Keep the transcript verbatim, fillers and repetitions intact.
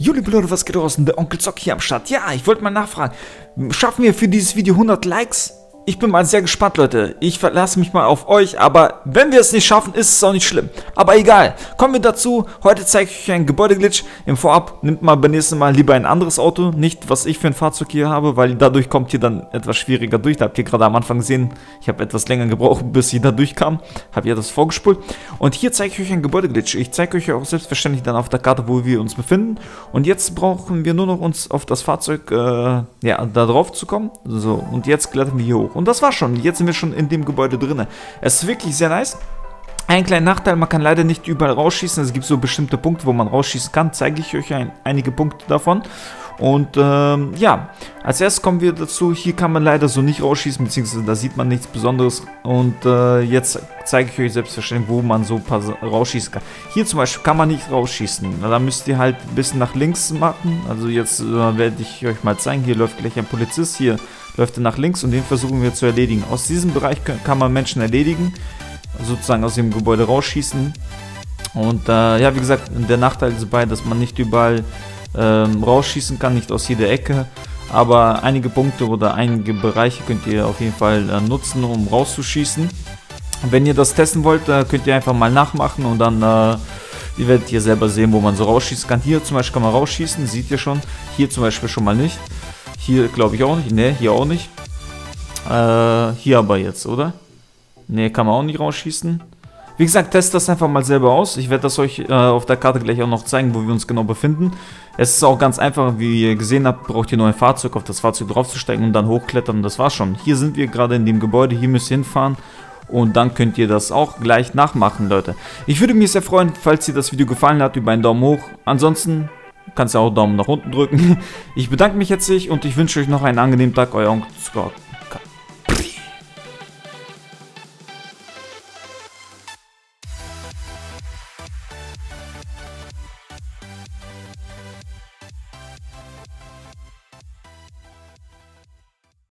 Jo, liebe Leute, was geht draußen? Der Onkel Zock hier am Start. Ja, ich wollte mal nachfragen, schaffen wir für dieses Video hundert Likes? Ich bin mal sehr gespannt, Leute. Ich verlasse mich mal auf euch, aber wenn wir es nicht schaffen, ist es auch nicht schlimm. Aber egal. Kommen wir dazu. Heute zeige ich euch einen Gebäudeglitch. Im Vorab nimmt mal beim nächsten Mal lieber ein anderes Auto. Nicht, was ich für ein Fahrzeug hier habe, weil dadurch kommt ihr dann etwas schwieriger durch. Da habt ihr gerade am Anfang gesehen, ich habe etwas länger gebraucht, bis ich da durchkam. Habe ihr das vorgespult. Und hier zeige ich euch einen Gebäudeglitch. Ich zeige euch auch selbstverständlich dann auf der Karte, wo wir uns befinden. Und jetzt brauchen wir nur noch uns auf das Fahrzeug, äh, ja, da drauf zu kommen. So, und jetzt klettern wir hier hoch. Und das war schon. Jetzt sind wir schon in dem Gebäude drin. Es ist wirklich sehr nice. Ein kleiner Nachteil, man kann leider nicht überall rausschießen. Es gibt so bestimmte Punkte, wo man rausschießen kann. Zeige ich euch ein, einige Punkte davon. Und ähm, ja, als erstes kommen wir dazu. Hier kann man leider so nicht rausschießen, beziehungsweise da sieht man nichts Besonderes. Und äh, jetzt zeige ich euch selbstverständlich, wo man so ein paar rausschießen kann. Hier zum Beispiel kann man nicht rausschießen. Da müsst ihr halt ein bisschen nach links machen. Also jetzt äh, werde ich euch mal zeigen. Hier läuft gleich ein Polizist. Hier läuft er nach links und den versuchen wir zu erledigen. Aus diesem Bereich kann man Menschen erledigen. Sozusagen aus dem Gebäude rausschießen. Und äh, ja, wie gesagt, der Nachteil ist dabei, dass man nicht überall ähm, rausschießen kann, nicht aus jeder Ecke. Aber einige Punkte oder einige Bereiche könnt ihr auf jeden Fall äh, nutzen, um rauszuschießen. Wenn ihr das testen wollt, äh, könnt ihr einfach mal nachmachen und dann äh, ihr werdet hier selber sehen, wo man so rausschießen kann. Hier zum Beispiel kann man rausschießen, seht ihr schon. Hier zum Beispiel schon mal nicht. Hier glaube ich auch nicht. Ne, hier auch nicht. Äh, hier aber jetzt, oder? Ne, kann man auch nicht rausschießen. Wie gesagt, testet das einfach mal selber aus. Ich werde das euch äh, auf der Karte gleich auch noch zeigen, wo wir uns genau befinden. Es ist auch ganz einfach, wie ihr gesehen habt, braucht ihr nur ein Fahrzeug, auf das Fahrzeug draufzusteigen und dann hochklettern. Das war's schon. Hier sind wir gerade in dem Gebäude, hier müsst ihr hinfahren. Und dann könnt ihr das auch gleich nachmachen, Leute. Ich würde mich sehr freuen, falls dir das Video gefallen hat, über einen Daumen hoch. Ansonsten kannst du auch einen Daumen nach unten drücken. Ich bedanke mich herzlich und ich wünsche euch noch einen angenehmen Tag, euer Onkel Scott.